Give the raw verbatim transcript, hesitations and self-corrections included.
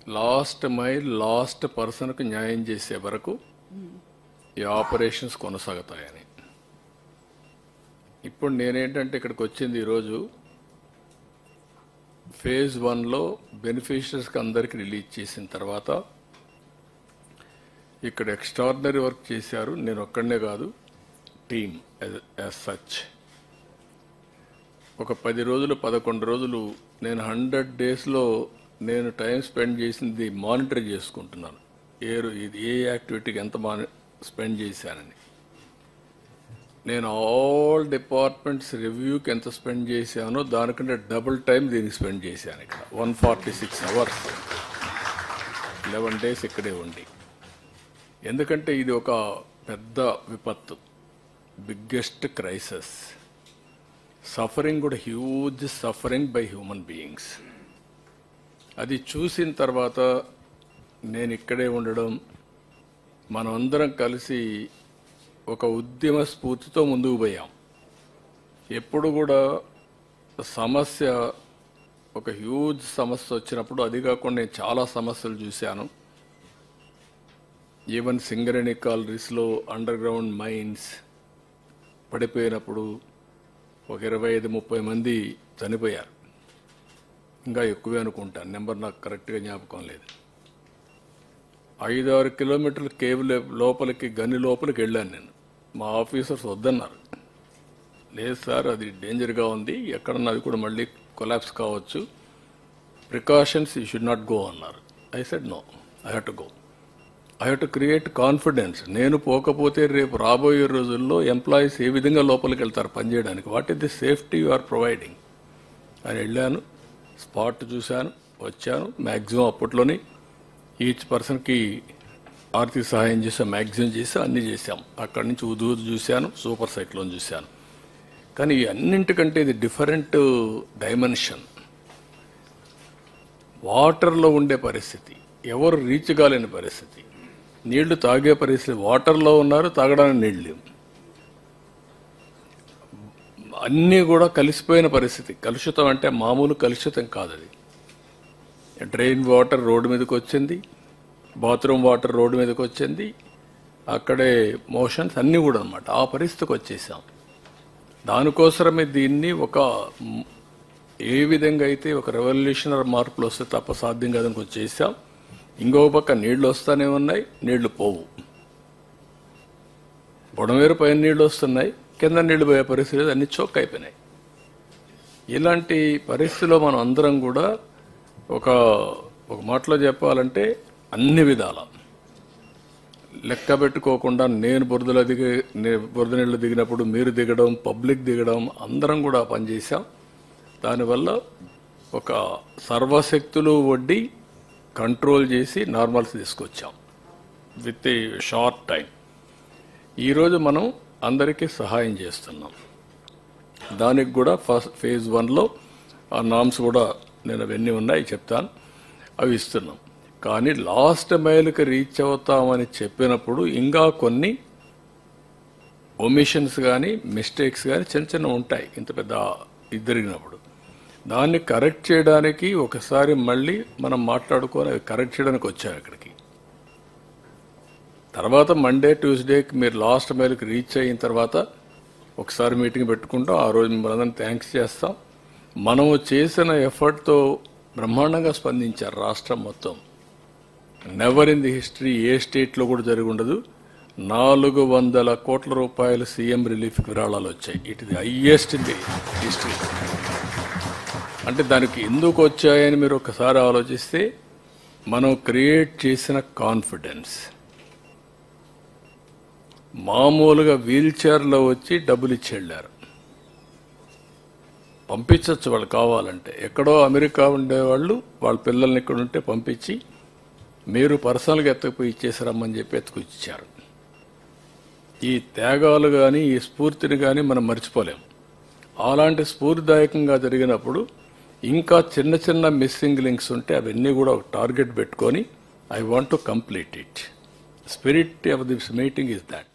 Last mile last పర్సన్కు న్యాయం చేసే వరకు ఈ ఆపరేషన్స్ కొనసాగుతాయని. ఇప్పుడు నేనేంటంటే ఇక్కడికి వచ్చింది ఈరోజు ఫేజ్ వన్లో బెనిఫిషరీస్కి అందరికీ రిలీజ్ చేసిన తర్వాత ఇక్కడ ఎక్స్ట్రాడినరీ వర్క్ చేశారు. నేను ఒక్కడనే కాదు, టీమ్ యాజ్ సచ్. ఒక పది రోజులు పదకొండు రోజులు నేను హండ్రెడ్ డేస్లో నేను టైం స్పెండ్ చేసింది మానిటర్ చేసుకుంటున్నాను. ఏ ఇది ఏ యాక్టివిటీకి ఎంత మాని స్పెండ్ చేశానని. నేను ఆల్ డిపార్ట్మెంట్స్ రివ్యూకి ఎంత స్పెండ్ చేశానో దానికంటే డబుల్ టైం దీనికి స్పెండ్ చేశాను. ఇక్కడ one forty six hours eleven days ఇక్కడే ఉండి. ఎందుకంటే ఇది ఒక పెద్ద విపత్తు, బిగ్గెస్ట్ క్రైసిస్. సఫరింగ్ కూడా huge suffering by human beings. అది చూసిన తర్వాత నేను ఇక్కడే ఉండడం, మనం అందరం కలిసి ఒక ఉద్యమ స్ఫూర్తితో ముందుకు పోయాం. ఎప్పుడు కూడా సమస్య ఒక హ్యూజ్ సమస్య వచ్చినప్పుడు, అది కాకుండా నేను చాలా సమస్యలు చూశాను. ఈవెన్ సింగరేణి కాలరీస్లో అండర్ గ్రౌండ్ మైన్స్ పడిపోయినప్పుడు ఒక ఇరవై ఐదు ముప్పై మంది చనిపోయారు. ఇంకా ఎక్కువే అనుకుంటాను, నెంబర్ నాకు కరెక్ట్గా జ్ఞాపకం లేదు. ఐదు ఆరు కిలోమీటర్ల కేవ్ లోపలికి గని లోపలికి వెళ్ళాను నేను. మా ఆఫీసర్స్ వద్దన్నారు. లేదు సార్, అది డేంజర్గా ఉంది, ఎక్కడన్నా అది కూడా మళ్ళీ కొలాప్స్ కావచ్చు, precautions you should not go అన్నారు. I said no, I have to go. I have to create confidence. నేను పోకపోతే రేపు రాబోయే రోజుల్లో ఎంప్లాయీస్ ఏ విధంగా లోపలికి వెళ్తారు పనిచేయడానికి, what is the safety you are providing అని వెళ్ళాను. స్పాట్ చూశాను, వచ్చాను. మ్యాక్సిమం అప్పట్లోనే ఈచ్ పర్సన్కి ఆర్థిక సహాయం చేసాం, మ్యాక్సిమం చేసాం, అన్నీ చేశాం. అక్కడి నుంచి ఉదు ఉదు చూశాను, సూపర్ సైక్లోన్ చూశాను. కానీ ఈ అన్నింటికంటే ఇది డిఫరెంట్ డైమెన్షన్. వాటర్లో ఉండే పరిస్థితి, ఎవరు రీచ్ కాలేని పరిస్థితి, నీళ్లు తాగే పరిస్థితి. వాటర్లో ఉన్నారు, తాగడానికి నీళ్ళు లేవు, అన్నీ కూడా కలిసిపోయిన పరిస్థితి. కలుషితం అంటే మామూలు కలుషితం కాదు అది. డ్రైన్ వాటర్ రోడ్డు మీదకి వచ్చింది, బాత్రూమ్ వాటర్ రోడ్డు మీదకి వచ్చింది, అక్కడే మోషన్స్ అన్నీ కూడా అన్నమాట. ఆ పరిస్థితికి వచ్చేసాం. దానికోసమే దీన్ని ఒక ఏ విధంగా అయితే ఒక రెవల్యూషనరీ మార్పులు వస్తే తప్ప సాధ్యం కాదని వచ్చేసాం. ఇంకో పక్క నీళ్లు వస్తూనే ఉన్నాయి, నీళ్లు పోవు. బుడమేరు పైన నీళ్లు వస్తున్నాయి, కింద నీళ్లు పోయే పరిస్థితి, అన్ని చోక్ అయిపోయినాయి. ఇలాంటి పరిస్థితిలో మనం అందరం కూడా ఒక ఒక మాటలో చెప్పాలంటే అన్ని విధాల లెక్క పెట్టుకోకుండా, నేను బురదలో దిగి బురద నీళ్ళు దిగినప్పుడు మీరు దిగడం, పబ్లిక్ దిగడం, అందరం కూడా పనిచేసాం. దానివల్ల ఒక సర్వశక్తులు వడ్డీ కంట్రోల్ చేసి నార్మల్స్ తీసుకొచ్చాం విత్ ఏ షార్ట్ టైం. ఈరోజు మనం అందరికీ సహాయం చేస్తున్నాం. దానికి కూడా ఫస్ట్ ఫేజ్ వన్లో ఆ నామ్స్ కూడా నేను అవన్నీ ఉన్నాయి చెప్తాను, అవి ఇస్తున్నాం. కానీ లాస్ట్ మైల్కి రీచ్ అవుతామని చెప్పినప్పుడు ఇంకా కొన్ని ఒమిషన్స్ కానీ మిస్టేక్స్ కానీ చిన్న చిన్న ఉంటాయి. ఇంత పెద్ద ఇద్దరిగినప్పుడు దాన్ని కరెక్ట్ చేయడానికి ఒకసారి మళ్ళీ మనం మాట్లాడుకొని అవి కరెక్ట్ చేయడానికి వచ్చాం ఇక్కడికి. తర్వాత మండే ట్యూస్డేకి మీరు లాస్ట్ మైల్కి రీచ్ అయిన తర్వాత ఒకసారి మీటింగ్ పెట్టుకుంటాం. ఆ రోజు మిమ్మల్ని థ్యాంక్స్ చేస్తాం. మనము చేసిన ఎఫర్ట్తో బ్రహ్మాండంగా స్పందించారు రాష్ట్రం మొత్తం. నెవర్ ఇన్ ది హిస్టరీ ఏ స్టేట్లో కూడా జరిగి ఉండదు. నాలుగు వందల కోట్ల రూపాయలు సీఎం రిలీఫ్ విరాళాలు వచ్చాయి. ఇట్ ఇది హైయెస్ట్ ఇన్ ది హిస్టరీ. అంటే దానికి ఎందుకు వచ్చాయని మీరు ఒకసారి ఆలోచిస్తే, మనం క్రియేట్ చేసిన కాన్ఫిడెన్స్. మామూలుగా వీల్ చైర్లో వచ్చి డబ్బులు ఇచ్చి వెళ్ళారు. పంపించవచ్చు వాళ్ళు కావాలంటే. ఎక్కడో అమెరికా ఉండేవాళ్ళు వాళ్ళ పిల్లల్ని ఇక్కడ ఉంటే పంపించి మీరు పర్సనల్గా ఎత్తుకుపోయి ఇచ్చేసారమ్మని చెప్పి ఎత్తుకొచ్చారు. ఈ త్యాగాలు కానీ ఈ స్ఫూర్తిని కానీ మనం మర్చిపోలేం. అలాంటి స్ఫూర్తిదాయకంగా జరిగినప్పుడు ఇంకా చిన్న చిన్న మిస్సింగ్ లింక్స్ ఉంటే అవన్నీ కూడా ఒక టార్గెట్ పెట్టుకొని I want to complete it. Spirit of this meeting is that.